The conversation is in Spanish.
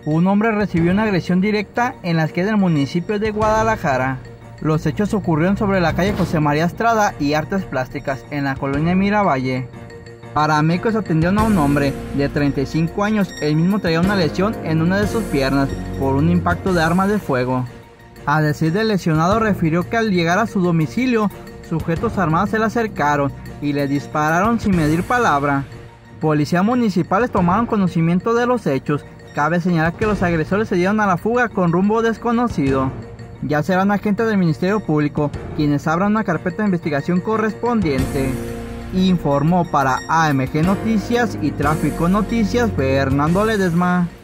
Un hombre recibió una agresión directa en la esquina del municipio de Guadalajara. Los hechos ocurrieron sobre la calle José María Estrada y Artes Plásticas, en la colonia Miravalle. Paramédicos atendieron a un hombre de 35 años, el mismo traía una lesión en una de sus piernas por un impacto de arma de fuego. A decir del lesionado, refirió que al llegar a su domicilio, sujetos armados se le acercaron y le dispararon sin medir palabra. Policías municipales tomaron conocimiento de los hechos. Cabe señalar que los agresores se dieron a la fuga con rumbo desconocido. Ya serán agentes del Ministerio Público quienes abran una carpeta de investigación correspondiente. Informó para AMG Noticias y Tráfico Noticias Fernando Ledesma.